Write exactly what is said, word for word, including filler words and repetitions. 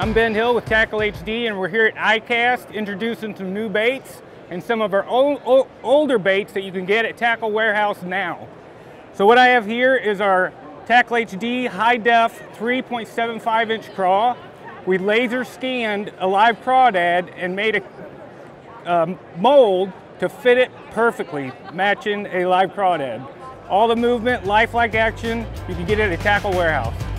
I'm Ben Hill with Tackle H D, and we're here at I CAST introducing some new baits and some of our old, old, older baits that you can get at Tackle Warehouse now. So what I have here is our Tackle H D Hi Def three point seven five inch craw. We laser scanned a live crawdad and made a um, mold to fit it perfectly, matching a live crawdad. All the movement, lifelike action, you can get it at Tackle Warehouse.